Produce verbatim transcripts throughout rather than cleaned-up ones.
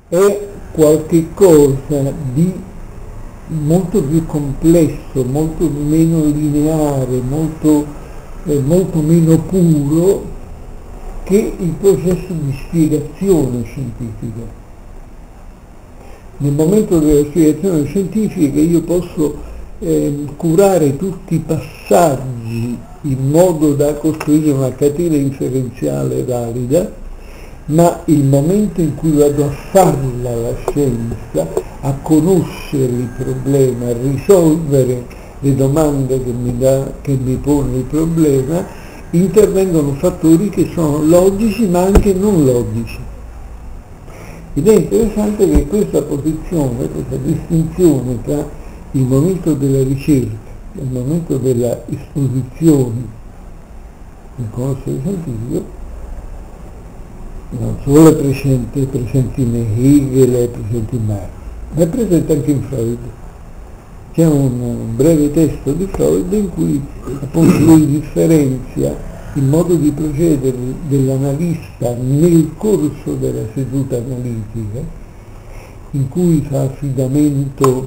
è qualche cosa di molto più complesso, molto meno lineare, molto, eh, molto meno puro che il processo di spiegazione scientifica. Nel momento della spiegazione scientifica io posso eh, curare tutti i passaggi in modo da costruire una catena inferenziale valida, ma il momento in cui vado a farla la scienza, a conoscere il problema, a risolvere le domande che mi, dà, che mi pone il problema, intervengono fattori che sono logici ma anche non logici. Ed è interessante che questa posizione, questa distinzione tra il momento della ricerca e il momento della esposizione del conoscere scientifico non solo è presente, è presente in Hegel, è presente in Marx, ma è presente anche in Freud. C'è un, un breve testo di Freud in cui appunto lui differenzia il modo di procedere dell'analista nel corso della seduta analitica, in cui fa affidamento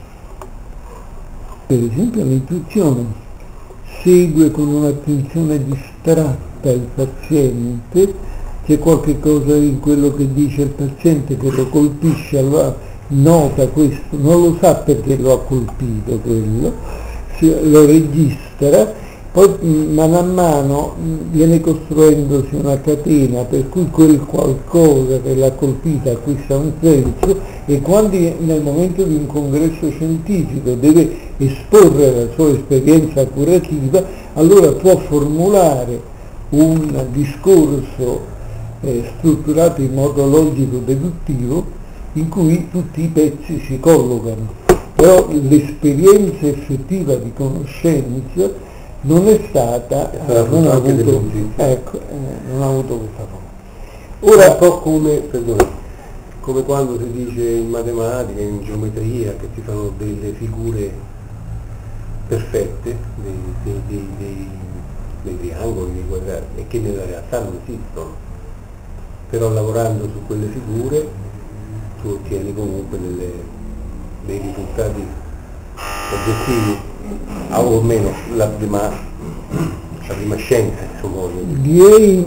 per esempio all'intuizione, segue con un'attenzione distratta il paziente, c'è qualche cosa in quello che dice il paziente che lo colpisce, allora nota questo, non lo sa perché lo ha colpito quello, lo registra, poi mano a mano viene costruendosi una catena per cui quel qualcosa che l'ha colpita acquista un senso, e quando nel momento di un congresso scientifico deve esporre la sua esperienza curativa, allora può formulare un discorso eh, strutturato in modo logico-deduttivo in cui tutti i pezzi si collocano. Però l'esperienza effettiva di conoscenza non è stata, eh, non, ha avuto, ecco, eh, non ha avuto questa forma. Ora, un po' come, perdona, come quando si dice in matematica, in geometria, che si fanno delle figure perfette, dei, dei, dei, dei, dei triangoli, dei quadrati, e che nella realtà non esistono. Però lavorando su quelle figure tu ottieni comunque delle, dei risultati oggettivi, o almeno la prima, la prima scienza, insomma. Direi,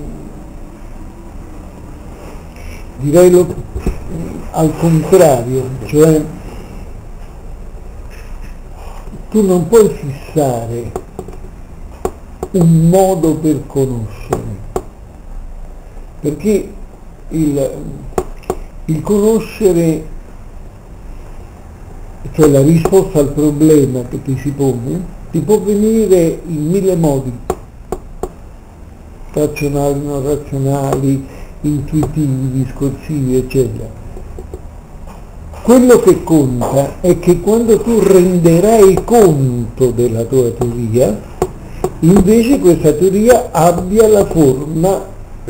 direi lo, al contrario, cioè tu non puoi fissare un modo per conoscere, perché il, il conoscere, cioè la risposta al problema che ti si pone, ti può venire in mille modi, razionali, non razionali, intuitivi, discorsivi, eccetera. Quello che conta è che quando tu renderai conto della tua teoria, invece questa teoria abbia la forma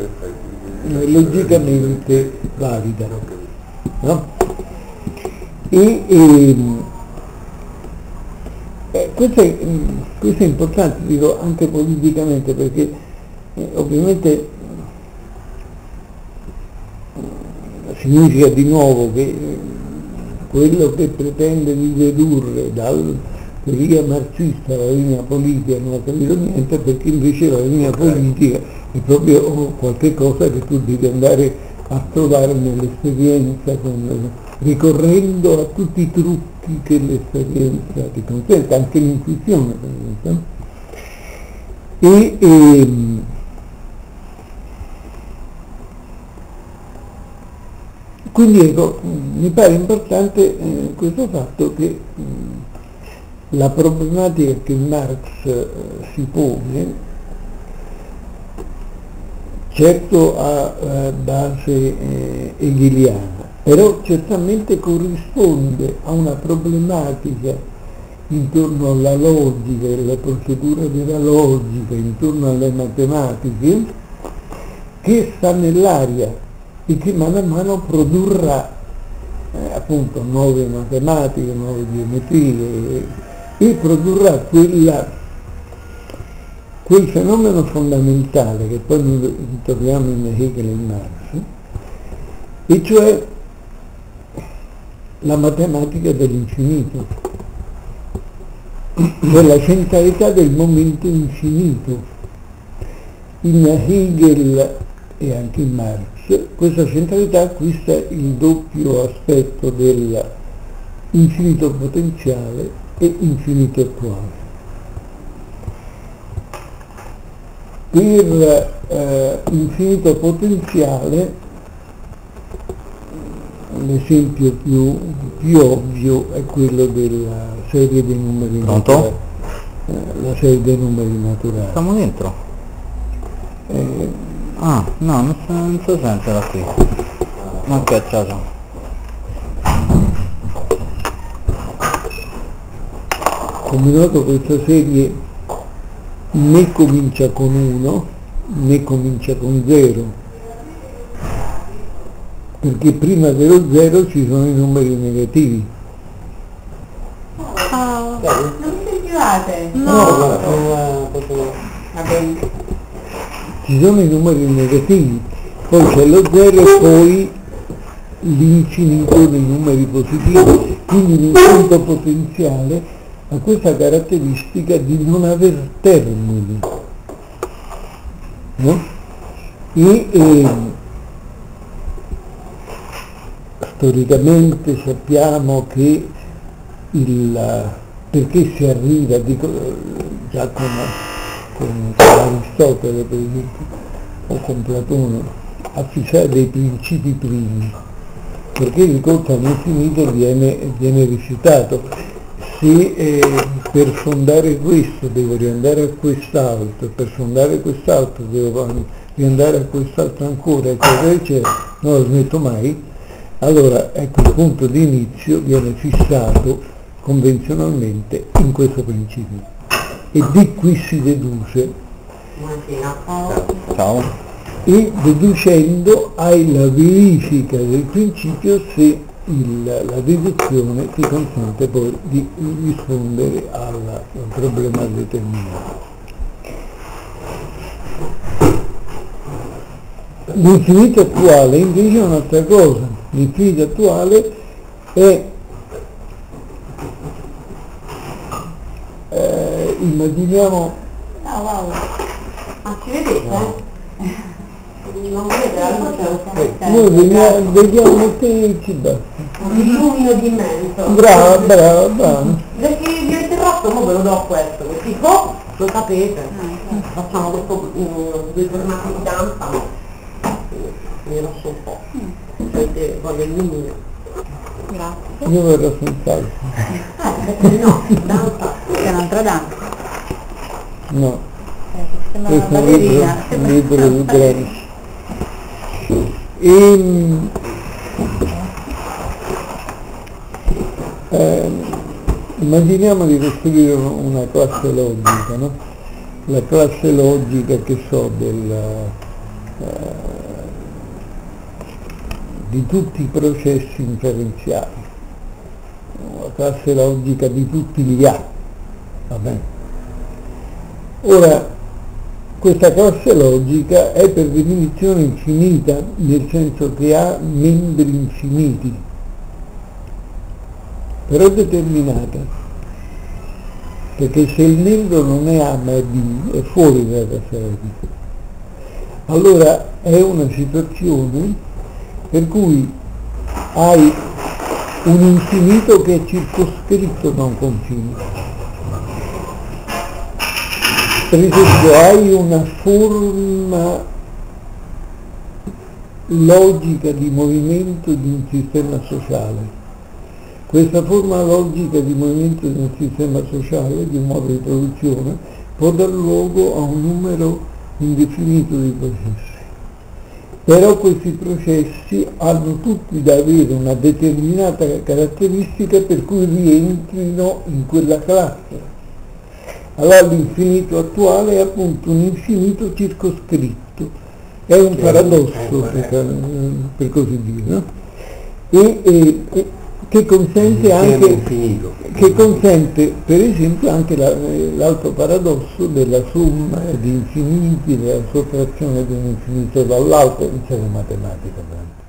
logicamente valida, no? E, e eh, questo, è, questo è importante, dico, anche politicamente, perché eh, ovviamente eh, significa di nuovo che eh, quello che pretende di dedurre dalla teoria marxista la linea politica non ha capito niente, perché invece la linea politica è proprio qualche cosa che tu devi andare a trovare nell'esperienza, con, ricorrendo a tutti i trucchi che l'esperienza ti consente, anche l'intuizione per esempio. E, e quindi ecco, mi pare importante eh, questo fatto che mh, la problematica che Marx eh, si pone, certo a eh, base eh, hegeliana, però certamente corrisponde a una problematica intorno alla logica e alla procedura della logica, intorno alle matematiche, che sta nell'aria e che mano a mano produrrà eh, appunto nuove matematiche, nuove geometrie, e produrrà quella quel fenomeno fondamentale che poi noi troviamo in Hegel e in Marx, e cioè la matematica dell'infinito, della centralità del momento infinito. In Hegel e anche in Marx questa centralità acquista il doppio aspetto del infinito potenziale e infinito attuale. Per eh, infinito potenziale l'esempio più, più ovvio è quello della serie dei numeri Pronto? naturali. Eh, la serie dei numeri naturali. Stiamo dentro? Eh, Ah, no, non si, non si sente da qui. Ok, ciao ciao. come noto questa serie né comincia con uno né comincia con zero, perché prima dello zero ci sono i numeri negativi. Oh, non mi sentivate? No, guarda, non posso... Va bene. Ci sono i numeri negativi, poi c'è lo zero e poi l'infinito dei numeri positivi, quindi l'infinito potenziale ha questa caratteristica di non aver termini, no? E, e storicamente sappiamo che il, perché si arriva, dico, già con, con, con Aristotele per esempio, o con Platone, a fissare dei principi primi, perché il ricorso all'infinito viene, viene rifiutato. Se eh, per fondare questo devo riandare a quest'altro, per fondare quest'altro devo riandare a quest'altro ancora, eccetera, eccetera, non lo smetto mai, allora ecco il punto di inizio viene fissato convenzionalmente in questo principio. E di qui si deduce. Ciao. E deducendo hai la verifica del principio se il, la deduzione ti consente poi di rispondere al, al problema determinato. L'infinito attuale invece è un'altra cosa. L'infinito attuale è, eh, immaginiamo, No, wow. Ma ci vedete? Non vedete la luce? noi vediamo, vediamo te e ci basta. Un illumino di immenso. Brava, brava, brava. Perché vi avete fatto, mo ve lo do questo, così oh, lo sapete. Facciamo questo mm, due giornate di danza, no? Mi rosso un po'. Avete voglia di illumino. Grazie. Io verrò senz'altro. Ah, perché no, danza. C'è un'altra danza. No, Eh, sembra una questo è un libro, ballerina. un Sembra libro di Gramsci. E, eh, immaginiamo di costruire una classe logica, no? La classe logica, che so, del, eh, di tutti i processi inferenziali, la classe logica di tutti gli A, va bene? Ora, questa classe logica è per definizione infinita, nel senso che ha membri infiniti, però determinata, perché se il membro non è A ma è B, è fuori dalla classe logica. Allora è una situazione per cui hai un infinito che è circoscritto da un confine. Per esempio hai una forma logica di movimento di un sistema sociale. Questa forma logica di movimento di un sistema sociale, di un modo di produzione, può dar luogo a un numero indefinito di processi. Però questi processi hanno tutti da avere una determinata caratteristica per cui rientrino in quella classe. Allora l'infinito attuale è appunto un infinito circoscritto, è un paradosso per, per così dire, no? e, e, e che consente anche, che consente per esempio anche la, l'altro paradosso della somma di infiniti, della sottrazione di un infinito dall'altro, in serie matematica.